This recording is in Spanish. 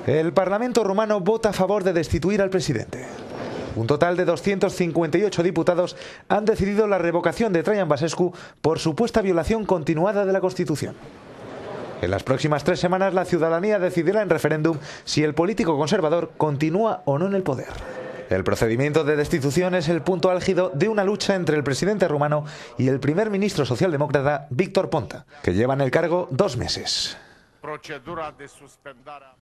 El Parlamento rumano vota a favor de destituir al presidente. Un total de 258 diputados han decidido la revocación de Traian Băsescu por supuesta violación continuada de la Constitución. En las próximas 3 semanas la ciudadanía decidirá en referéndum si el político conservador continúa o no en el poder. El procedimiento de destitución es el punto álgido de una lucha entre el presidente rumano y el primer ministro socialdemócrata Victor Ponta, que llevan el cargo 2 meses.